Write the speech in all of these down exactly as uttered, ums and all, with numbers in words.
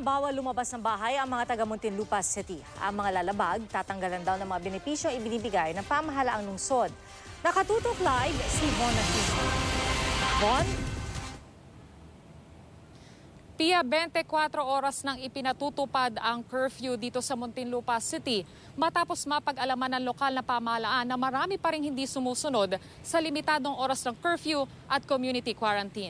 bawal lumabas ng bahay ang mga taga Muntinlupa City. Ang mga lalabag, tatanggalan daw ng mga benepisyo ibinibigay ng pamahalaang lungsod. Nakatutok live si Von Aquino. Von? Pia, twenty-four oras nang ipinatutupad ang curfew dito sa Muntinlupa City matapos mapag-alaman ng lokal na pamahalaan na marami pa ring hindi sumusunod sa limitadong oras ng curfew at community quarantine.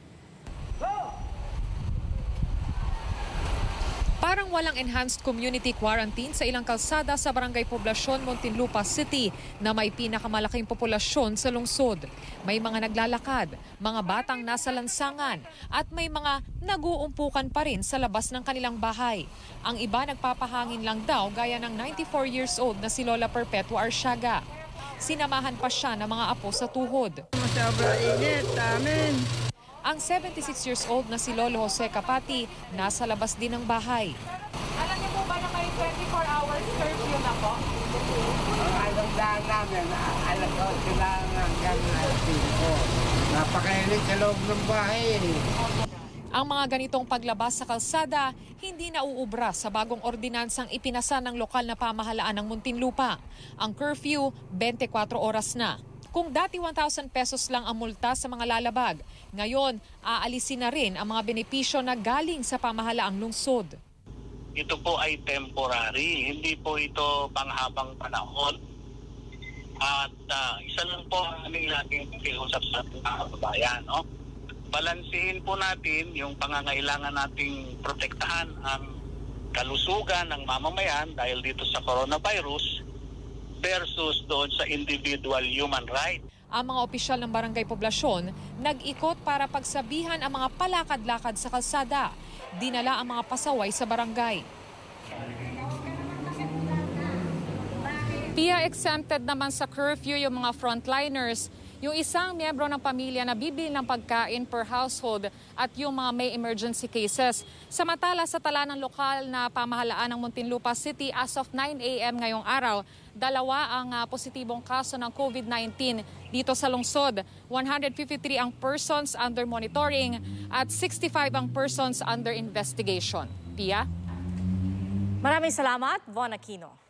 Parang walang enhanced community quarantine sa ilang kalsada sa Barangay Poblasyon, Muntinlupa City na may pinakamalaking populasyon sa lungsod. May mga naglalakad, mga batang nasa lansangan at may mga nag-uumpukan pa rin sa labas ng kanilang bahay. Ang iba nagpapahangin lang daw gaya ng ninety-four years old na si Lola Perpetua Arsiaga. Sinamahan pa siya ng mga apo sa tuhod. Sobrang init, amin. Ang seventy-six years old na si Lolo Jose Capati nasa labas din ng bahay. Alam niyo po ba na may twenty-four hours curfew na po? Alam lang namin, alam ko sila hanggang alas singko. Napakainit sa loob ng bahay. Ang mga ganitong paglabas sa kalsada hindi nauubra sa bagong ordinansang ipinasa ng lokal na pamahalaan ng Muntinlupa. Ang curfew, twenty-four oras na. Kung dati one thousand pesos lang ang multa sa mga lalabag, ngayon aalisin na rin ang mga benepisyo na galing sa pamahalaang lungsod. Ito po ay temporary, hindi po ito panghabang panahon. At uh, isa lang po ang aming laging pakiusap sa ating mga kababayan. No? Balansihin po natin yung pangangailangan nating protektahan ang kalusugan ng mamamayan dahil dito sa coronavirus versus doon sa individual human right. Ang mga opisyal ng Barangay Poblasyon nag-ikot para pagsabihan ang mga palakad-lakad sa kalsada. Dinala ang mga pasaway sa barangay. Pia, exempted naman sa curfew yung mga frontliners, yung isang miyembro ng pamilya na bibili ng pagkain per household at yung mga may emergency cases. Samantala sa tala ng lokal na pamahalaan ng Muntinlupa City as of nine a m ngayong araw, dalawa ang uh, positibong kaso ng COVID nineteen dito sa lungsod. one hundred fifty-three ang persons under monitoring at sixty-five ang persons under investigation. Pia? Maraming salamat, Von Aquino.